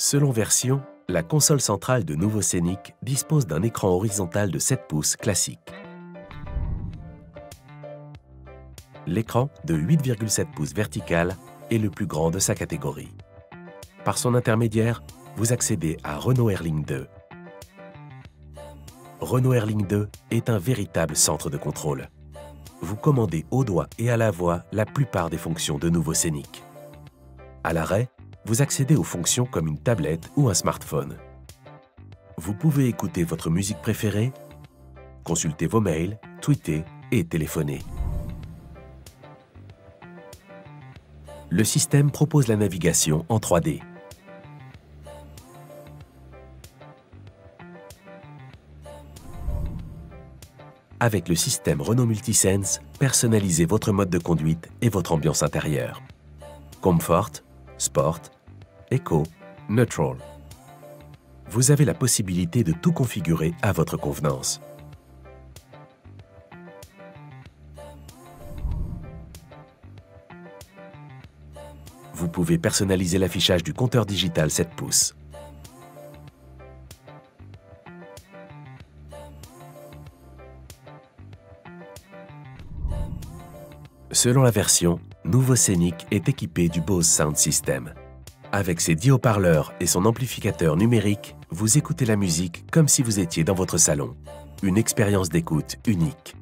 Selon version, la console centrale de Nouveau Scénic dispose d'un écran horizontal de 7 pouces classique. L'écran de 8,7 pouces vertical est le plus grand de sa catégorie. Par son intermédiaire, vous accédez à Renault Airlink 2. Renault Airlink 2 est un véritable centre de contrôle. Vous commandez au doigt et à la voix la plupart des fonctions de Nouveau Scénic. À l'arrêt, vous accédez aux fonctions comme une tablette ou un smartphone. Vous pouvez écouter votre musique préférée, consulter vos mails, tweeter et téléphoner. Le système propose la navigation en 3D. Avec le système Renault Multisense, personnalisez votre mode de conduite et votre ambiance intérieure. Comfort, Sport, Eco, Neutral. Vous avez la possibilité de tout configurer à votre convenance. Vous pouvez personnaliser l'affichage du compteur digital 7 pouces. Selon la version, Nouveau Scénic est équipé du Bose Sound System. Avec ses 10 haut-parleurs et son amplificateur numérique, vous écoutez la musique comme si vous étiez dans votre salon. Une expérience d'écoute unique.